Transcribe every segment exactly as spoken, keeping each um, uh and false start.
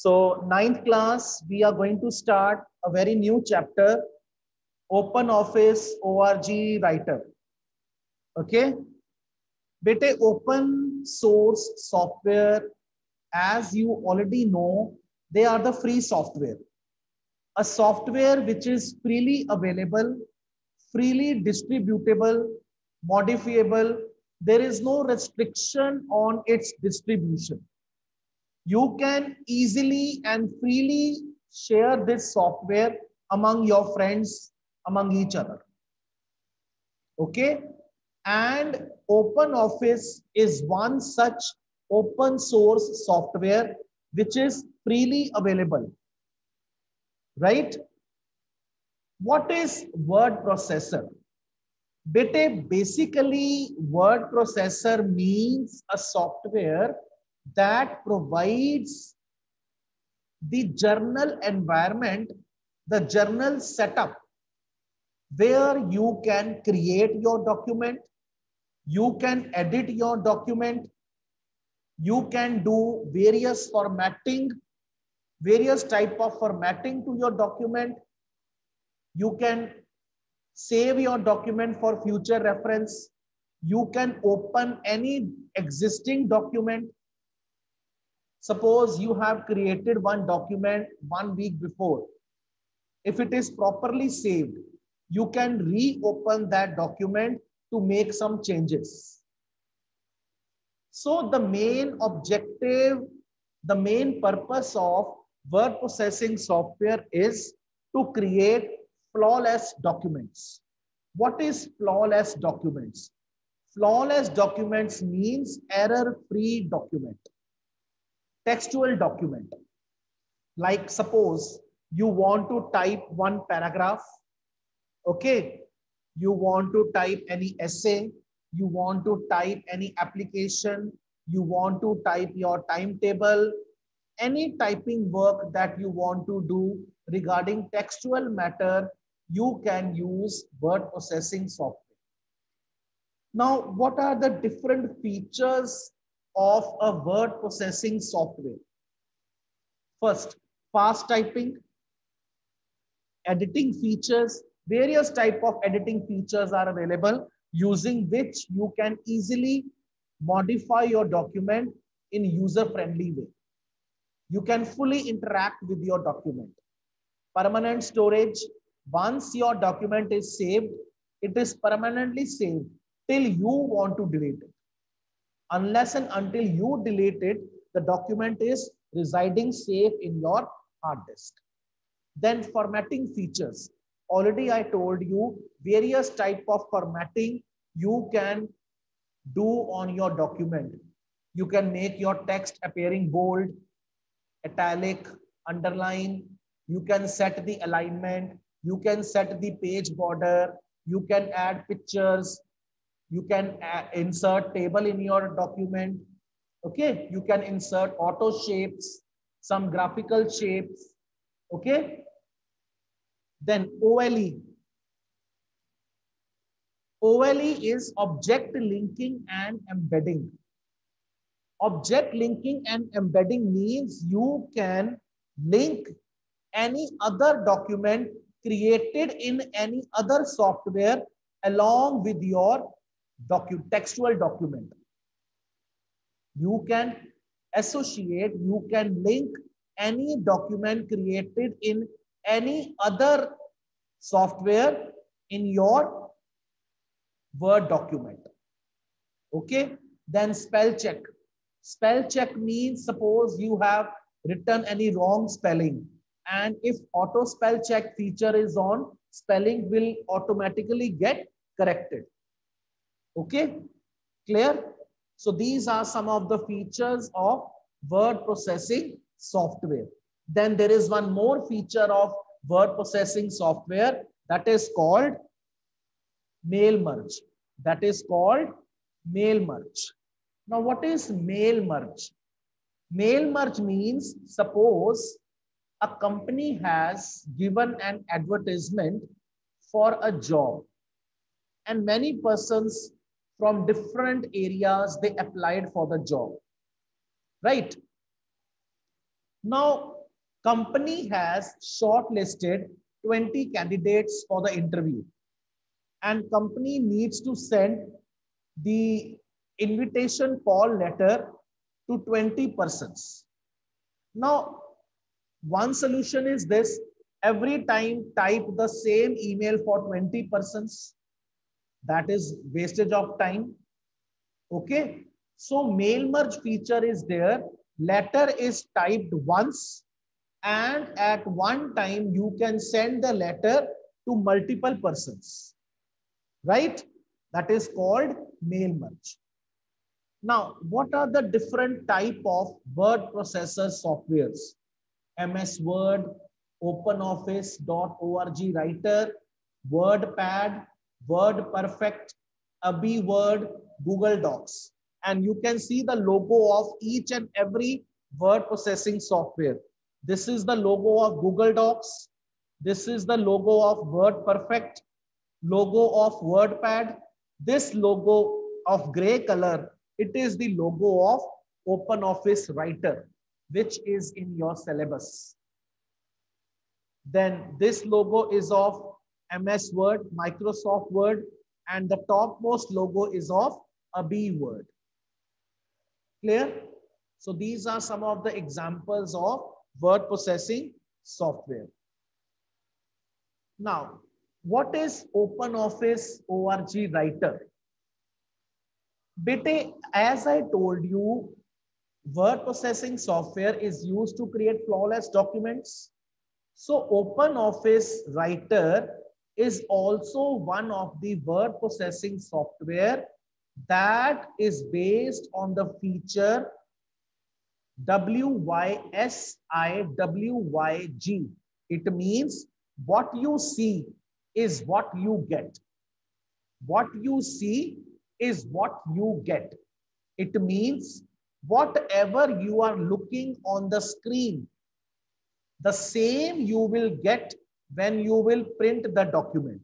So ninth class, we are going to start a very new chapter, Open Office O R G Writer. Okay. Bete, open source software, as you already know, they are the free software. A software which is freely available, freely distributable, modifiable. There is no restriction on its distribution. You can easily and freely share this software among your friends, among each other. Okay. And OpenOffice is one such open source software which is freely available. Right? What is word processor? Bete, basically, word processor means a software that provides the journal environment, the journal setup, where you can create your document, you can edit your document, you can do various formatting, various type of formatting to your document. You can save your document for future reference. You can open any existing document. Suppose you have created one document one week before. If it is properly saved, you can reopen that document to make some changes. So the main objective, the main purpose of word processing software is to create flawless documents. What is flawless documents? Flawless documents means error-free document, textual document. Like suppose you want to type one paragraph, okay? You want to type any essay, you want to type any application, you want to type your timetable, any typing work that you want to do regarding textual matter, you can use word processing software. Now, what are the different features of a word processing software? First, fast typing, editing features, various type of editing features are available using which you can easily modify your document in user-friendly way. You can fully interact with your document. Permanent storage, once your document is saved, it is permanently saved till you want to delete it. Unless and until you delete it, the document is residing safe in your hard disk. Then formatting features. Already I told you various type of formatting you can do on your document. You can make your text appearing bold, italic, underline. You can set the alignment. You can set the page border. You can add pictures. You can add, insert table in your document. Okay. You can insert auto shapes, some graphical shapes. Okay. Then O L E. O L E is object linking and embedding. Object linking and embedding means you can link any other document created in any other software along with your docu textual document. You can associate, you can link any document created in any other software in your Word document. Okay. Then spell check. Spell check means suppose you have written any wrong spelling, and if auto spell check feature is on, spelling will automatically get corrected. Okay. Clear? So these are some of the features of word processing software. Then there is one more feature of word processing software that is called mail merge. That is called mail merge. Now, what is mail merge? Mail merge means suppose a company has given an advertisement for a job and many persons from different areas, they applied for the job, right? Now, Company has shortlisted twenty candidates for the interview, and company needs to send the invitation call letter to twenty persons. Now, one solution is this: every time type the same email for twenty persons. That is wastage of time. Okay. So mail merge feature is there. Letter is typed once, and at one time you can send the letter to multiple persons, right? That is called mail merge. Now, what are the different type of word processor softwares? M S Word, OpenOffice dot org Writer, WordPad, WordPerfect, Abby Word, Google Docs. And you can see the logo of each and every word processing software. This is the logo of Google Docs. This is the logo of WordPerfect, logo of WordPad. This logo of gray color, it is the logo of OpenOffice Writer, which is in your syllabus. Then this logo is of M S Word, Microsoft Word, and the topmost logo is of Abby Word. Clear? So these are some of the examples of word processing software. Now, what is OpenOffice org Writer? Bete, as I told you, word processing software is used to create flawless documents. So OpenOffice Writer is also one of the word processing software that is based on the feature W Y S I W Y G. It means what you see is what you get. What you see is what you get. It means whatever you are looking on the screen, the same you will get when you will print the document.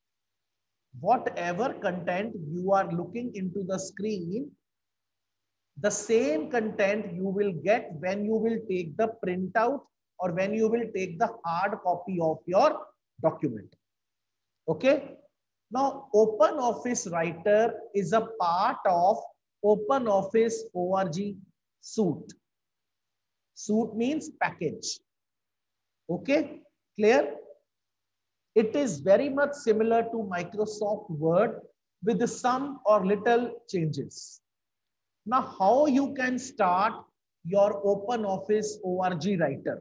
Whatever content you are looking into the screen, the same content you will get when you will take the printout or when you will take the hard copy of your document. Okay. Now, OpenOffice Writer is a part of OpenOffice org Suite. Suite means package. Okay, clear? It is very much similar to Microsoft Word with some or little changes. Now, how you can start your OpenOffice org Writer?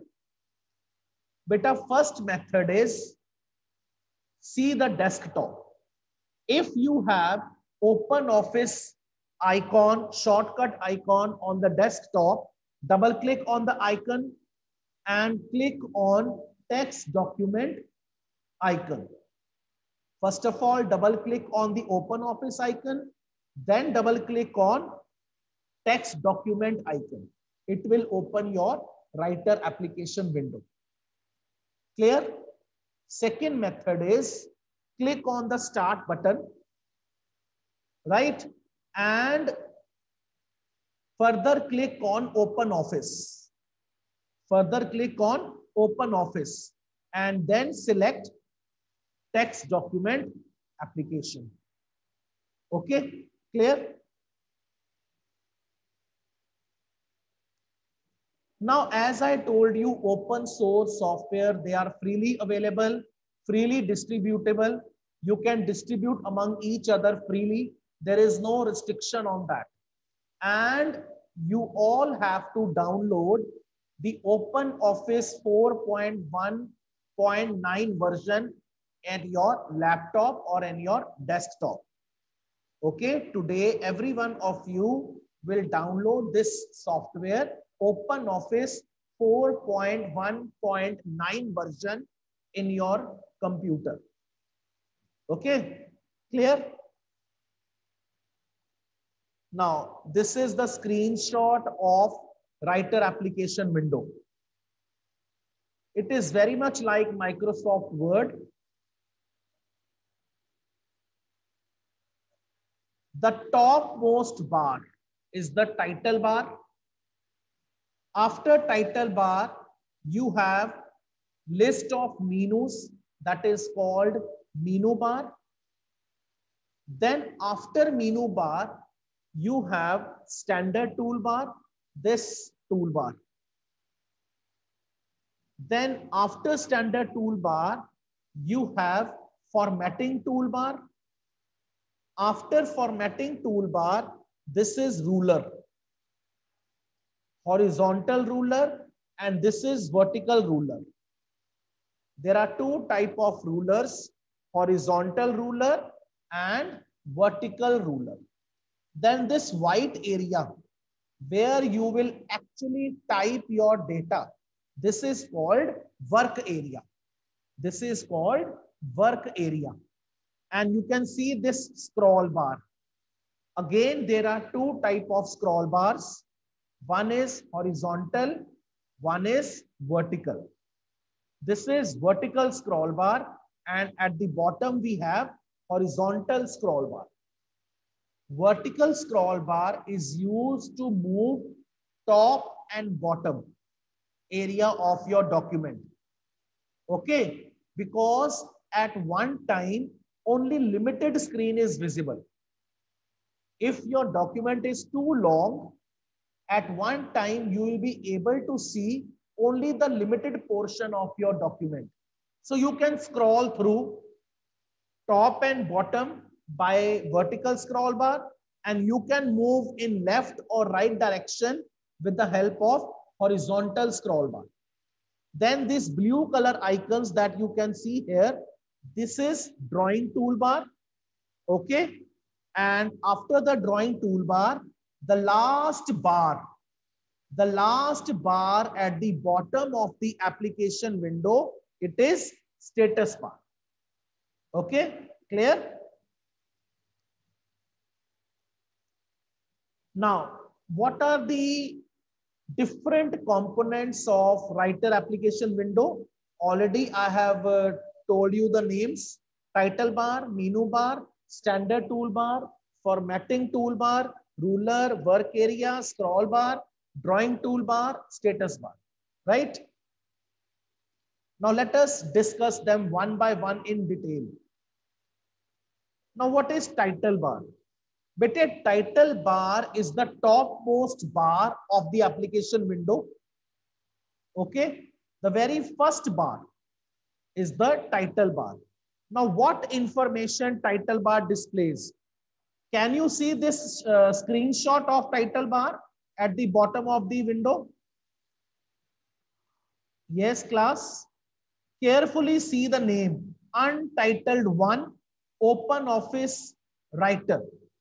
Beta, first method is see the desktop. If you have OpenOffice icon, shortcut icon on the desktop, double click on the icon and click on text document icon. First of all, double click on the OpenOffice icon, then double click on text document icon. It will open your Writer application window. Clear? Second method is click on the start button, right? And further click on OpenOffice. Further click on OpenOffice and then select text document application. Okay, clear? Now, as I told you, open source software, they are freely available, freely distributable. You can distribute among each other freely. There is no restriction on that. And you all have to download the OpenOffice four point one point nine version at your laptop or in your desktop. Okay, today every one of you will download this software, OpenOffice four point one point nine version in your computer. Okay, clear? Now, this is the screenshot of Writer application window. It is very much like Microsoft Word. The topmost bar is the title bar. After title bar, you have list of menus, that is called menu bar. Then after menu bar, you have standard toolbar, this toolbar. Then after standard toolbar, you have formatting toolbar. After formatting toolbar, this is ruler, horizontal ruler, and this is vertical ruler. There are two type of rulers, horizontal ruler and vertical ruler. Then this white area where you will actually type your data, this is called work area. This is called work area. And you can see this scroll bar. Again, there are two type of scroll bars. One is horizontal, one is vertical. This is vertical scroll bar, and at the bottom we have horizontal scroll bar. Vertical scroll bar is used to move top and bottom area of your document. Okay, because at one time only limited screen is visible. If your document is too long, at one time you will be able to see only the limited portion of your document. So you can scroll through top and bottom by vertical scroll bar, and you can move in left or right direction with the help of horizontal scroll bar. Then these blue color icons that you can see here, this is drawing toolbar. Okay. And after the drawing toolbar, the last bar, the last bar at the bottom of the application window, it is status bar. Okay, clear? Now, what are the different components of writer application window? Already I have uh, told you the names: title bar, menu bar, standard toolbar, formatting toolbar, ruler, work area, scroll bar, drawing toolbar, status bar, right? Now let us discuss them one by one in detail. Now what is title bar? But a title bar is the topmost bar of the application window. Okay, the very first bar is the title bar. Now what information title bar displays? Can you see this uh, screenshot of title bar at the bottom of the window? Yes, class. Carefully see the name, Untitled one, Open Office Writer.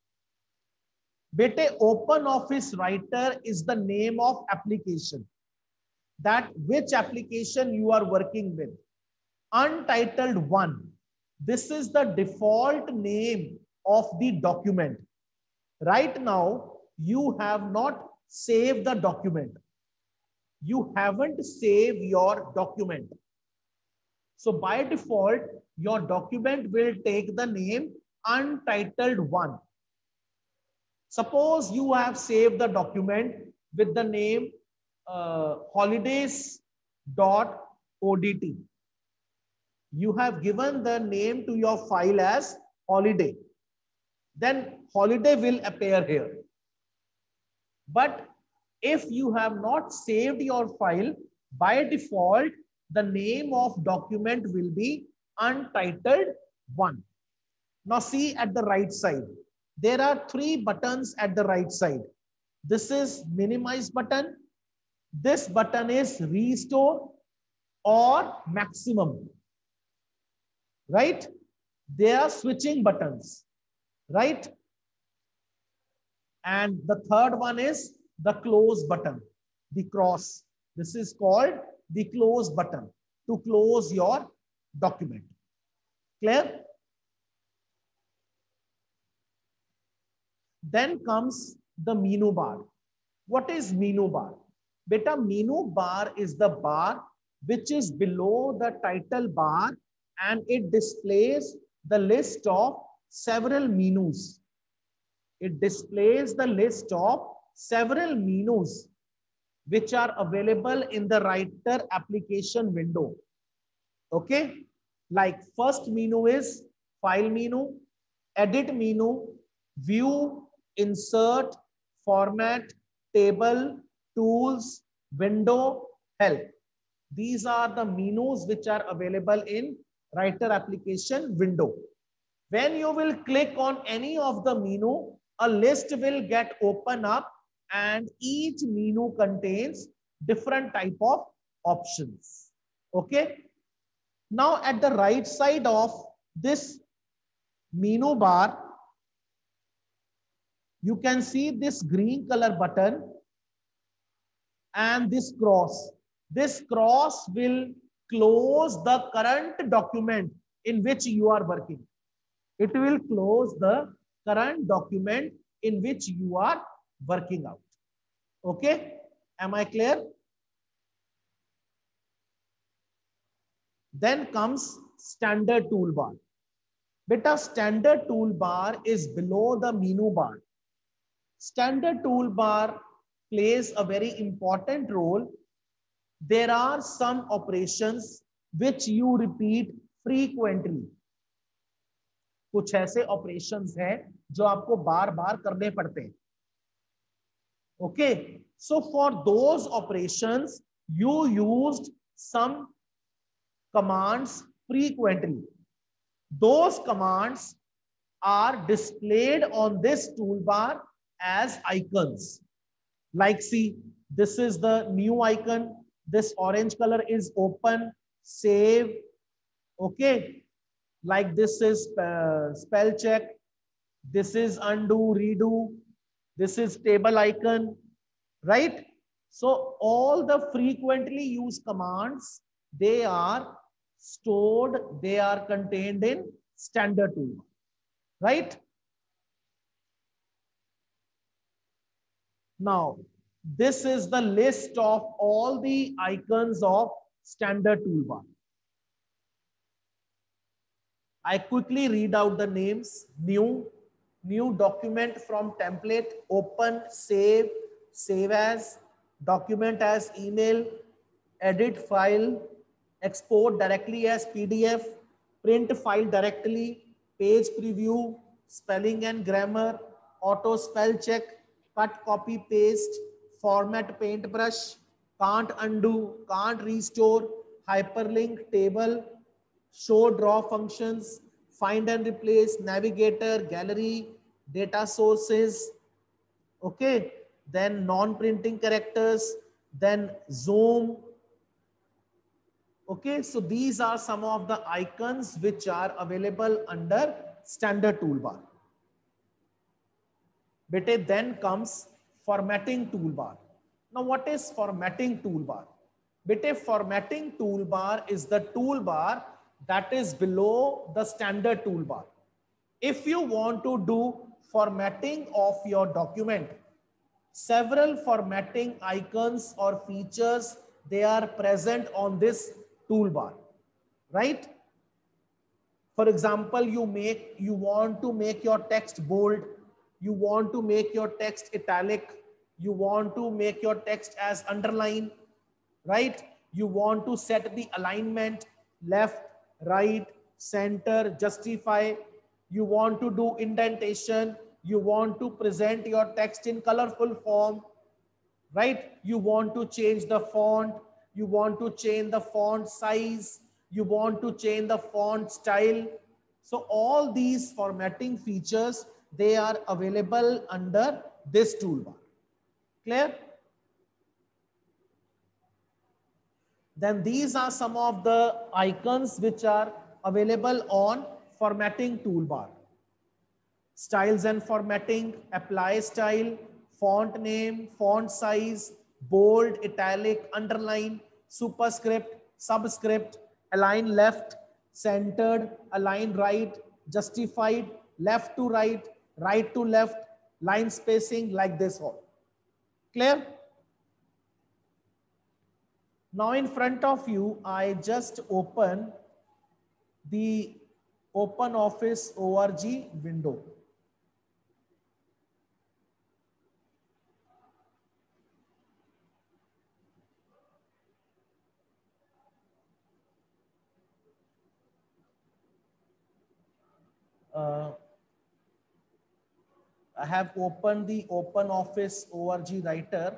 Bete, Open Office Writer is the name of application. That which application you are working with. Untitled one. This is the default name of the document. Right now, you have not saved the document. You haven't saved your document. So by default, your document will take the name Untitled one. Suppose you have saved the document with the name uh, holidays dot O D T. You have given the name to your file as holiday. Then holiday will appear here. But if you have not saved your file, by default, the name of document will be Untitled one. Now see at the right side. There are three buttons at the right side. This is minimize button. This button is restore or maximum. Right? They are switching buttons. Right? And the third one is the close button, the cross. This is called the close button to close your document. Clear? Then comes the menu bar. What is menu bar? Beta, menu bar is the bar which is below the title bar, and it displays the list of several menus. It displays the list of several menus. which are available in the writer application window. Okay, like first menu is file menu, edit menu, view, insert, format, table, tools, window, help. These are the menus which are available in writer application window. When you will click on any of the menu, a list will get open up and each menu contains different type of options. Okay. Now at the right side of this menu bar, you can see this green color button and this cross. This cross will close the current document in which you are working. It will close the current document in which you are working out. Okay, am I clear? Then comes standard toolbar. Beta, standard toolbar is below the menu bar. Standard toolbar plays a very important role. There are some operations which you repeat frequently. कुछ ऐसे operations हैं जो आपको बार बार करने पड़ते हैं. Okay, so for those operations you used some commands frequently. Those commands are displayed on this toolbar as icons. Like see, this is the new icon. This orange color is open, save. Okay, like this is uh, spell check. This is undo, redo. This is table icon, right? So all the frequently used commands, they are stored, they are contained in standard toolbar, right? Now, this is the list of all the icons of standard toolbar. I quickly read out the names. New, new document from template, open, save, save as, document as email, edit file, export directly as P D F, print file directly, page preview, spelling and grammar, auto spell check, cut, copy, paste, format, paintbrush, can't undo, can't restore, hyperlink, table, show draw functions, find and replace, navigator, gallery, data sources, okay, then non-printing characters, then zoom. Okay, so these are some of the icons which are available under standard toolbar. Bete, then comes formatting toolbar. Now what is formatting toolbar? Bete, formatting toolbar is the toolbar that is below the standard toolbar. If you want to do formatting of your document, several formatting icons or features, they are present on this toolbar, right? For example, you make, you want to make your text bold, you want to make your text italic, you want to make your text as underline, right? You want to set the alignment, left, right, center, justify. You want to do indentation. You want to present your text in colorful form, right? You want to change the font. You want to change the font size. You want to change the font style. So all these formatting features, they are available under this toolbar. Clear? Then these are some of the icons which are available on formatting toolbar. Styles and formatting, apply style, font name, font size, bold, italic, underline, superscript, subscript, align left, centered, align right, justified, left to right, right to left, line spacing, like this all. Clear? Now in front of you, I just open the OpenOffice org window. uh, I have opened the OpenOffice org writer.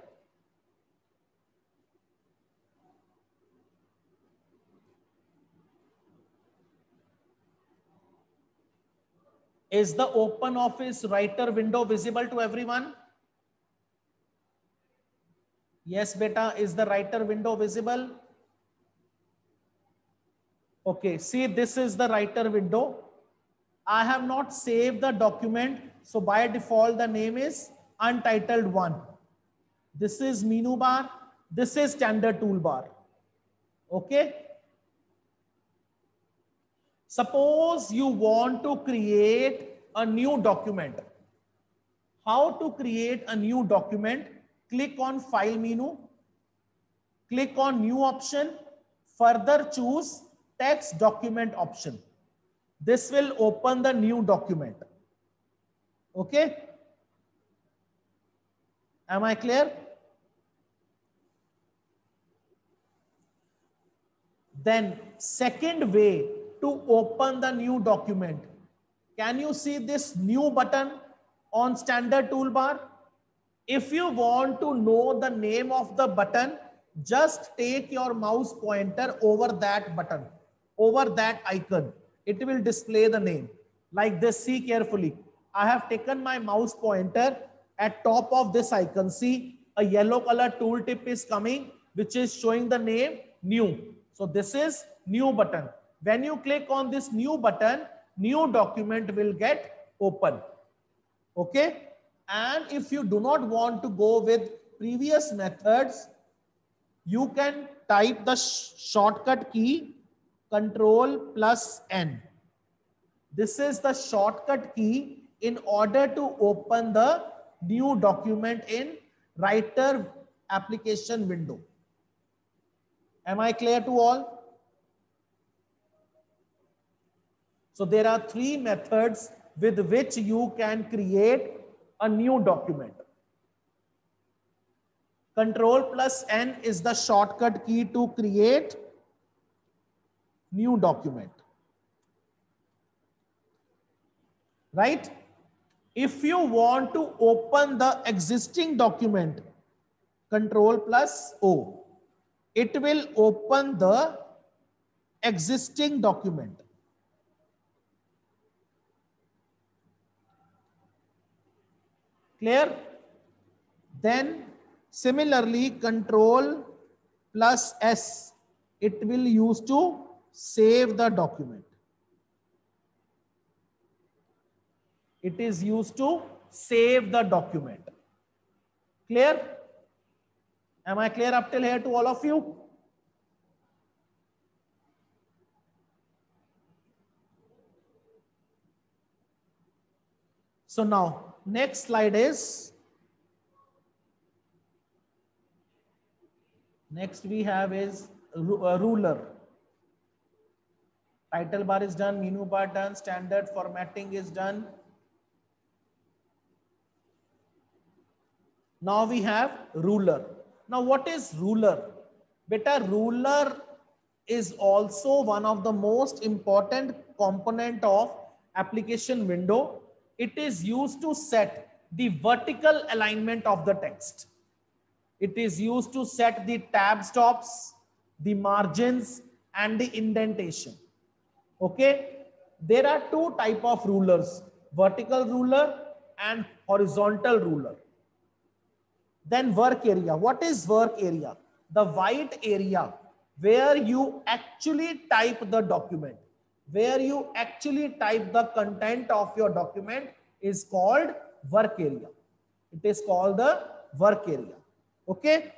Is the OpenOffice writer window visible to everyone? Yes, beta, is the writer window visible? Okay, see, this is the writer window. I have not saved the document, so by default the name is untitled one. This is menu bar, this is standard toolbar. Okay. Suppose you want to create a new document. How to create a new document? Click on file menu, click on new option, further choose text document option. This will open the new document. Okay. Am I clear? Then second way to open the new document. Can you see this new button on standard toolbar? If you want to know the name of the button, just take your mouse pointer over that button, over that icon. It will display the name like this. See carefully. I have taken my mouse pointer at top of this icon. See, a yellow color tooltip is coming, which is showing the name new. So this is new button. When you click on this new button, new document will get open. Okay. And if you do not want to go with previous methods, you can type the sh shortcut key Control plus N. This is the shortcut key in order to open the new document in writer application window. Am I clear to all? So there are three methods with which you can create a new document. Control plus N is the shortcut key to create new document. Right? If you want to open the existing document, Control plus O, it will open the existing document. Clear? Then similarly, Control plus S, it will use to save the document. It is used to save the document. Clear? Am I clear up till here to all of you? So now, next slide is, next we have is a ruler. Title bar is done, menu bar done, standard formatting is done. Now we have ruler. Now what is ruler? Beta, ruler is also one of the most important component of application window. It is used to set the vertical alignment of the text. It is used to set the tab stops, the margins, and the indentation. Okay. There are two type of rulers, vertical ruler and horizontal ruler. Then work area. What is work area? The white area where you actually type the document, where you actually type the content of your document is called work area. It is called the work area. Okay.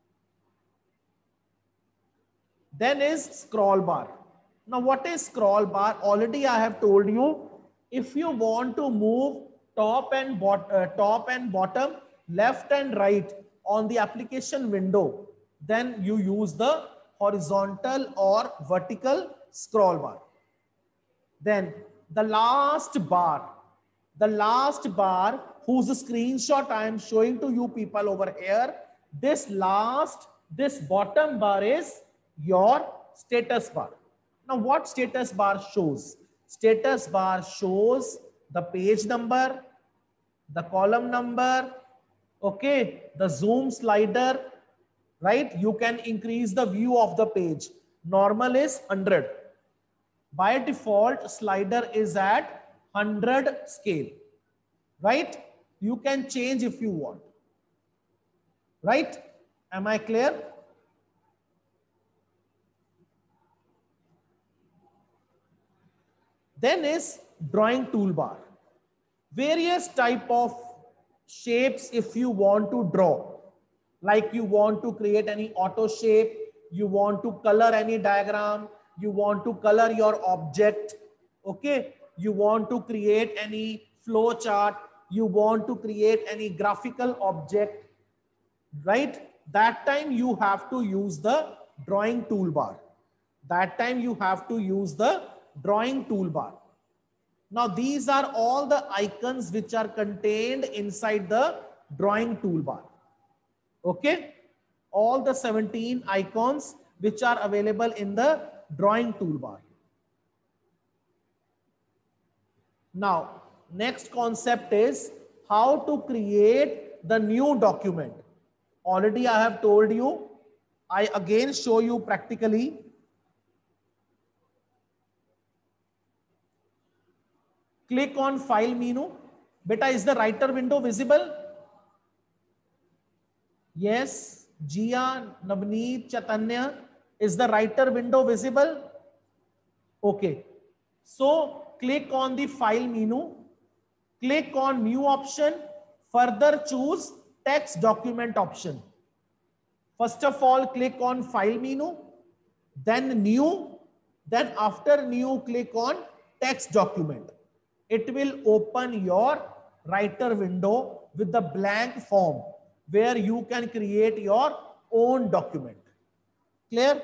Then is scroll bar. Now what is scroll bar? Already I have told you, if you want to move top and bot uh, top and bottom, left and right on the application window, then you use the horizontal or vertical scroll bar. Then the last bar, the last bar whose screenshot I am showing to you people over here, this last, this bottom bar is your status bar. Now what status bar shows? Status bar shows the page number, the column number, okay, the zoom slider, right? You can increase the view of the page. Normal is one hundred. By default, slider is at one hundred scale, right? You can change if you want, right? Am I clear? Then is drawing toolbar. Various type of shapes if you want to draw, like you want to create any auto shape, you want to color any diagram, you want to color your object, okay, you want to create any flow chart, you want to create any graphical object, right? That time you have to use the drawing toolbar. That time you have to use the drawing toolbar. Now these are all the icons which are contained inside the drawing toolbar. Okay, all the seventeen icons which are available in the drawing toolbar. Now next concept is how to create the new document. Already I have told you. I again show you practically. Click on file menu. Beta, is the writer window visible? Yes. Jia, Navneet, Chaitanya, is the writer window visible? Okay. So click on the file menu. Click on new option. Further choose text document option. First of all, click on file menu, then new, then after new, click on text document. It will open your writer window with the blank form where you can create your own document. Clear?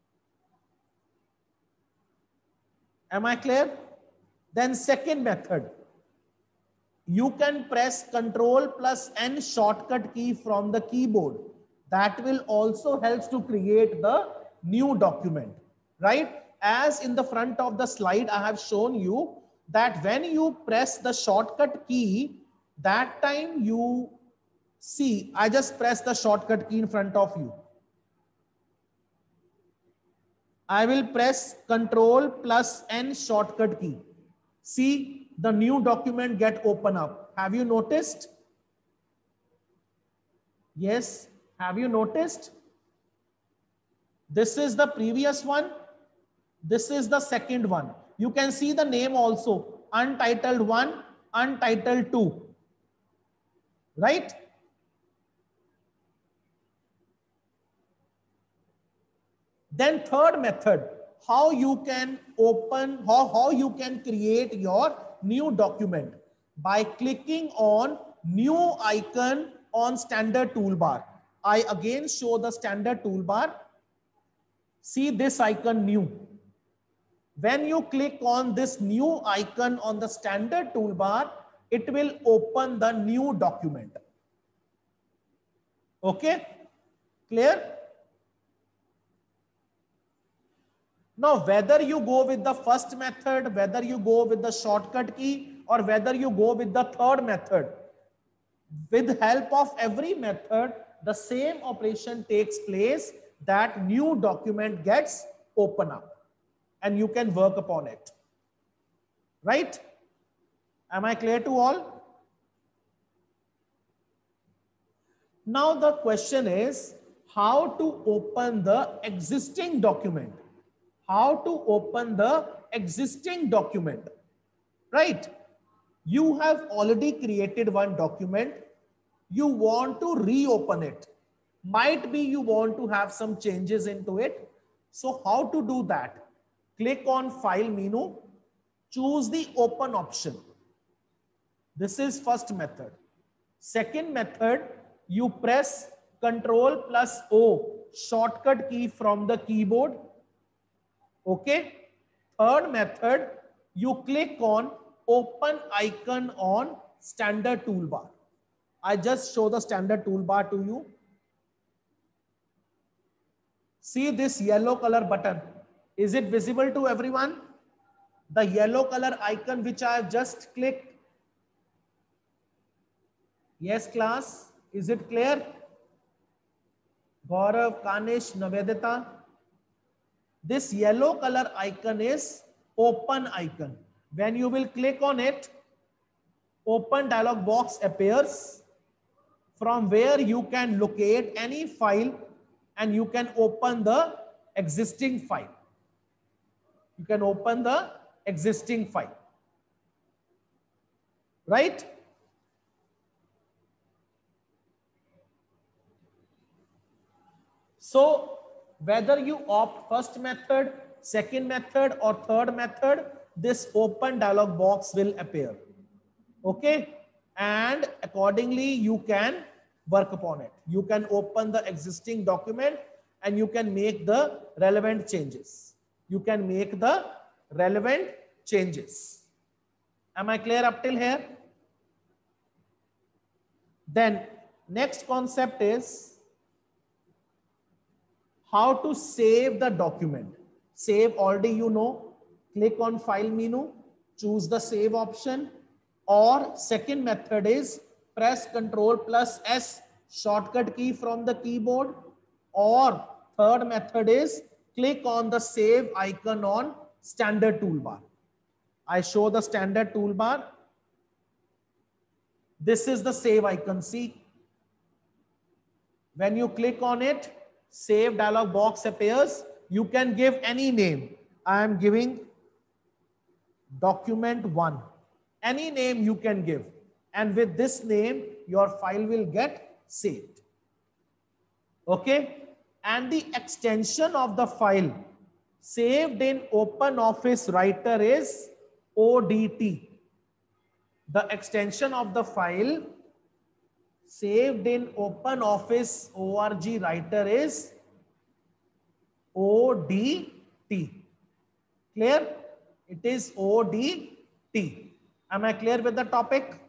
Am I clear? Then second method, you can press Control plus N shortcut key from the keyboard. That will also help to create the new document, right? As in the front of the slide, I have shown you that when you press the shortcut key, that time you see, I just press the shortcut key in front of you. I will press Control plus N shortcut key. See, the new document get open up. Have you noticed? Yes. Have you noticed? This is the previous one. This is the second one. You can see the name also. Untitled one, Untitled two. Right? Then third method, how you can open, how, how you can create your new document by clicking on new icon on standard toolbar. I again show the standard toolbar. See this icon new. When you click on this new icon on the standard toolbar, it will open the new document. Okay? Clear? Now, whether you go with the first method, whether you go with the shortcut key, or whether you go with the third method, with help of every method, the same operation takes place, that new document gets open up and you can work upon it. Right? Am I clear to all? Now the question is how to open the existing document. How to open the existing document. Right? You have already created one document. You want to reopen it. Might be you want to have some changes into it. So how to do that? Click on file menu, choose the open option. This is first method. Second method, you press Control plus O shortcut key from the keyboard. Okay. Third method, you click on open icon on standard toolbar. I just show the standard toolbar to you. See this yellow color button. Is it visible to everyone? The yellow color icon which I have just clicked. Yes, class. Is it clear? Gaurav, Kanish, Navedita. This yellow color icon is open icon. When you will click on it, open dialog box appears from where you can locate any file and you can open the existing file. You can open the existing file. Right? So whether you opt first method, second method or third method, this open dialog box will appear. Okay? And accordingly you can work upon it. You can open the existing document and you can make the relevant changes. You can make the relevant changes. Am I clear up till here? Then next concept is how to save the document. Save already you know. Click on file menu, choose the save option, or second method is press Ctrl plus S shortcut key from the keyboard, or third method is click on the save icon on standard toolbar. I show the standard toolbar. This is the save icon. See, when you click on it, save dialog box appears. You can give any name. I am giving document one. Any name you can give. And with this name, your file will get saved. Okay. And the extension of the file saved in OpenOffice Writer is O D T. The extension of the file saved in OpenOffice org Writer is O D T. Clear? It is O D T. Am I clear with the topic?